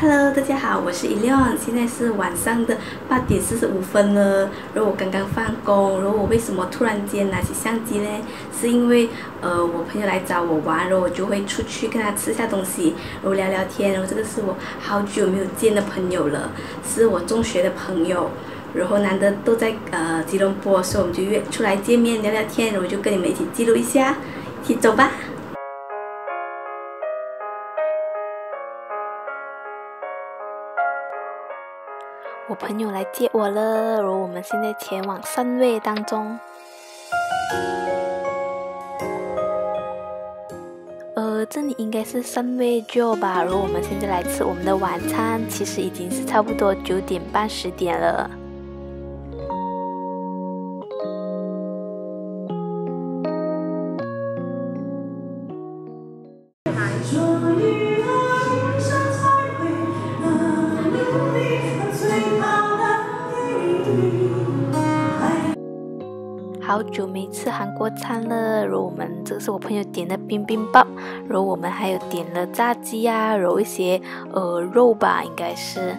Hello， 大家好，我是Eleon，现在是晚上的8点45分了。然后我刚刚放工，然后我为什么突然间拿起相机呢？是因为我朋友来找我玩，然后我就会出去跟他吃下东西，然后聊聊天。然后这个是我好久没有见的朋友了，是我中学的朋友。然后难得都在吉隆坡，所以我们就约出来见面聊聊天。然后我就跟你们一起记录一下，一起走吧。我朋友来接我了，然后我们现在前往Sunway当中。这里应该是Sunway Joe吧。然后我们现在来吃我们的晚餐，其实已经是差不多9点半10点了。好久没吃韩国餐了，然后这个是我朋友点的冰冰棒，然后我们还有点了炸鸡啊，然后一些肉吧，应该是。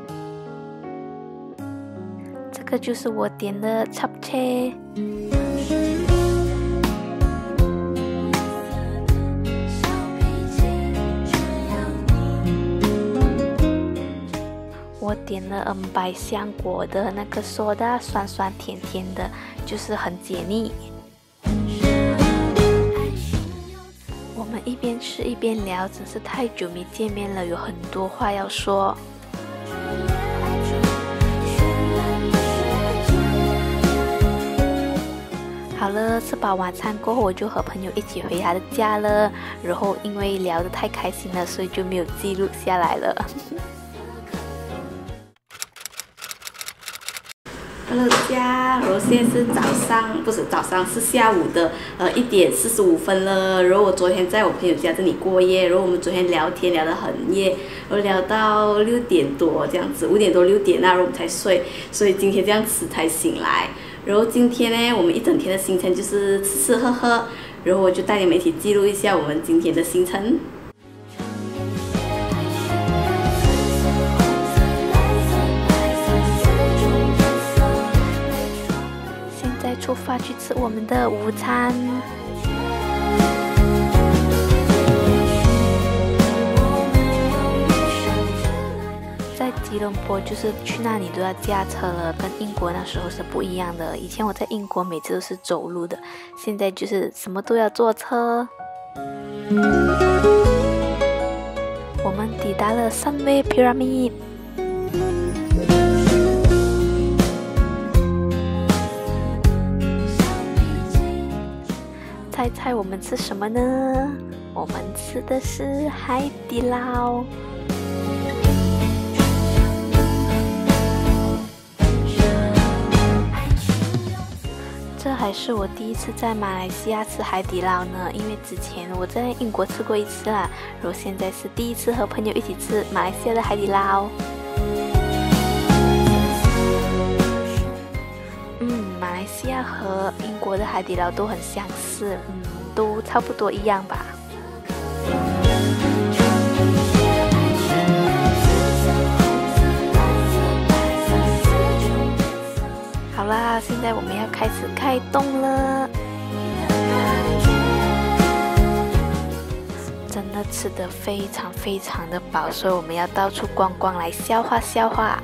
这个就是我点的插车。我点了百香果的那个soda的，酸酸甜甜的，就是很解腻。我们一边吃一边聊，真是太久没见面了，有很多话要说。好了，吃饱晚餐过后，我就和朋友一起回他的家了。然后因为聊得太开心了，所以就没有记录下来了。Hello 大家，然后现在是早上是下午的1点45分了。然后我昨天在我朋友家这里过夜，然后我们昨天聊天聊得很夜，然后聊到6点多这样子，5点多6点然后我们才睡，所以今天这样迟才醒来。然后今天呢，我们一整天的行程就是吃吃喝喝，然后我就带你们一起记录一下我们今天的行程。出发去吃我们的午餐。在吉隆坡就是去那里都要驾车了，跟英国那时候是不一样的。以前我在英国每次都是走路的，现在就是什么都要坐车。我们抵达了Sunway Pyramid。猜猜我们吃什么呢？我们吃的是海底捞。这还是我第一次在马来西亚吃海底捞呢，因为之前我在英国吃过一次啦，然后现在是第一次和朋友一起吃马来西亚的海底捞。马来西亚和英国的海底捞都很相似，都差不多一样吧。好啦，现在我们要开始开动了。真的吃得非常非常的饱，所以我们要到处逛逛来消化消化。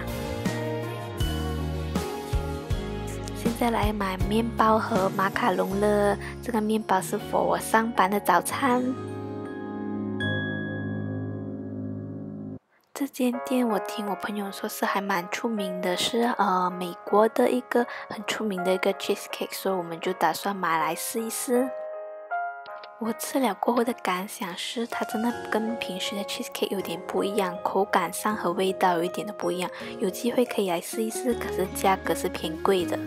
再来买面包和马卡龙了，这个面包是 for 我上班的早餐。这间店我听我朋友说是还蛮出名的，是美国的一个很出名的一个 cheesecake， 所以我们就打算买来试一试。我吃了过后的感想是，它真的跟平时的 cheesecake 有点不一样，口感上和味道有一点都不一样。有机会可以来试一试，可是价格是偏贵的。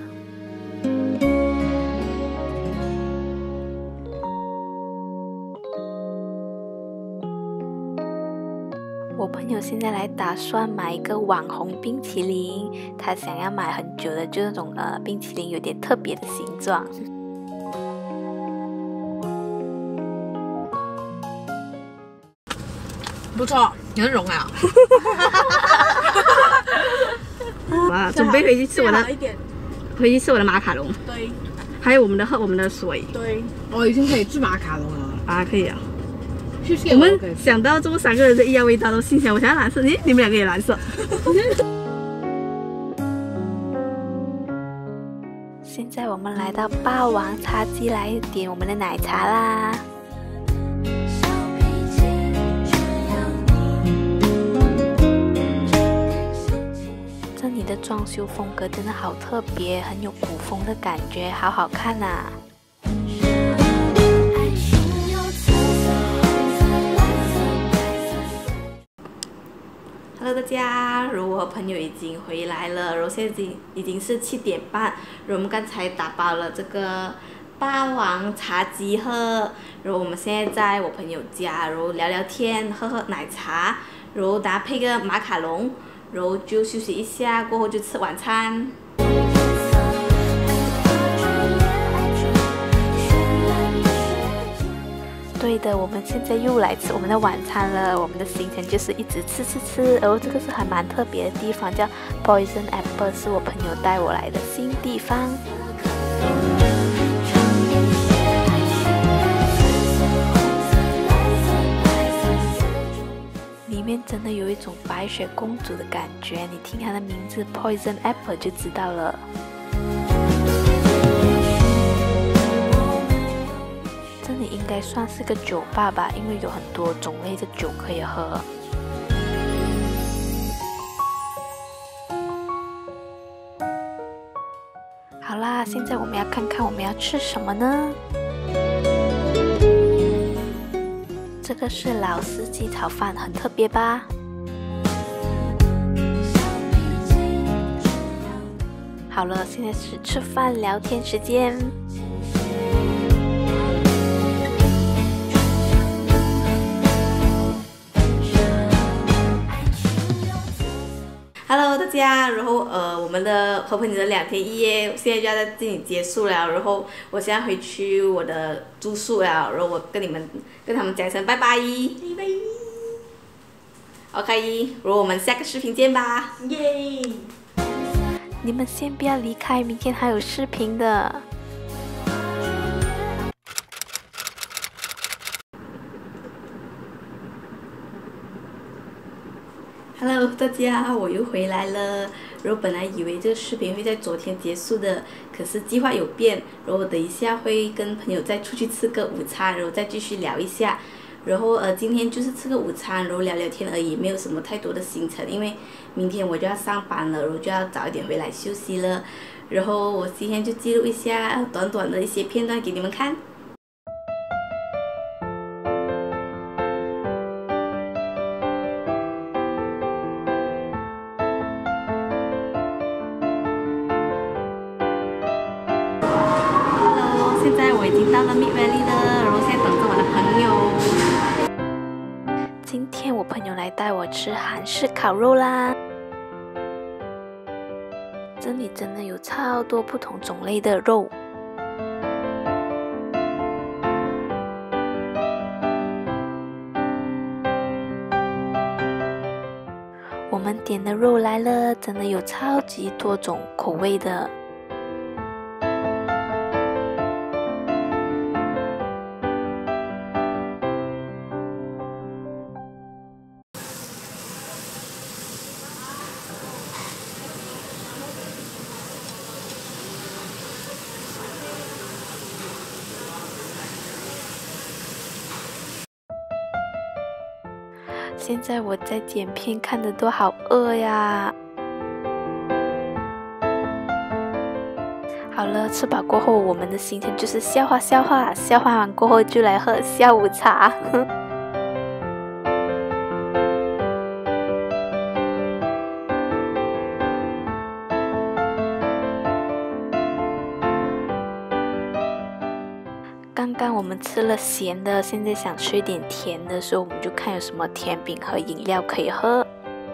我朋友现在来打算买一个网红冰淇淋，他想要买很久的，就那种冰淇淋有点特别的形状。 不错，有融啊。 哇，准备回去吃我的，回去吃我的马卡龙。 对， 还有我们的水。 对，我已经可以吃马卡龙了。 啊，可以啊。 谢谢。 我们想到这3个人的一样味道都心想，我想要蓝色，你们2个也蓝色。现在我们来到霸王茶姬来点我们的奶茶啦。这里的装修风格真的好特别，很有古风的感觉，好好看啊。Hello 大家，然后我和朋友已经回来了，然后现在已经是7点半，然后我们刚才打包了这个霸王茶姬喝，然后我们现在在我朋友家，然后聊聊天，喝喝奶茶，然后搭配个马卡龙，然后就休息一下，过后就吃晚餐。对的，我们现在又来吃我们的晚餐了。我们的行程就是一直吃，然后这个是还蛮特别的地方，叫 Poison Apple， 是我朋友带我来的新地方。里面真的有一种白雪公主的感觉，你听它的名字 Poison Apple 就知道了。这里应该算是个酒吧吧，因为有很多种类的酒可以喝。好啦，现在我们要看看我们要吃什么呢？这个是老司机炒饭，很特别吧？好了，现在是吃饭聊天时间。Hello 大家，然后我们的和朋友的2天1夜现在就要在这里结束了，然后我现在回去我的住宿了，然后我跟他们讲一声拜拜，拜拜。OK， 然后我们下个视频见吧，耶！你们先不要离开，明天还有视频的。Hello 大家，我又回来了。然后本来以为这个视频会在昨天结束的，可是计划有变。然后我等一下会跟朋友再出去吃个午餐，然后再继续聊一下。然后今天就是吃个午餐，然后聊聊天而已，没有什么太多的行程，因为明天我就要上班了，然后就要早一点回来休息了。然后我今天就记录一下短短的一些片段给你们看。现在我已经到了 Mid Valley 了，然后现在等着我的朋友。今天我朋友来带我吃韩式烤肉啦，这里真的有超多不同种类的肉。我们点的肉来了，真的有超级多种口味的。现在我在剪片，看的都好饿呀。好了，吃饱过后，我们的行程就是消化，消化完过后就来喝下午茶。刚刚我们吃了咸的，现在想吃一点甜的，所以我们就看有什么甜饼和饮料可以喝。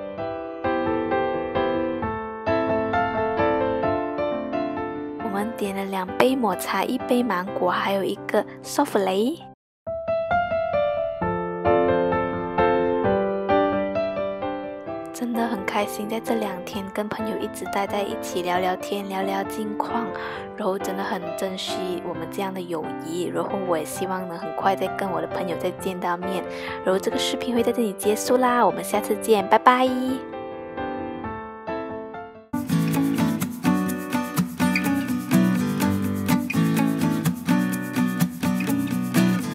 我们点了2杯抹茶，1杯芒果，还有1个 souffle。 真的很开心，在这2天跟朋友一直待在一起聊聊天，聊聊近况，然后真的很珍惜我们这样的友谊，然后我也希望能很快再跟我的朋友再见到面，然后这个视频会在这里结束啦，我们下次见，拜拜。